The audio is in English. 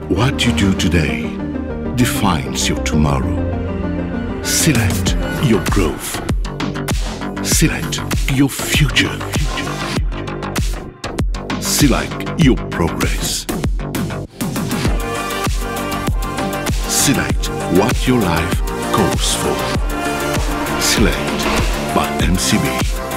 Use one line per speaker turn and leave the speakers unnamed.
What you do today defines your tomorrow. Select your growth. Select your future. Select your progress. Select what your life calls for. Select by Mcb.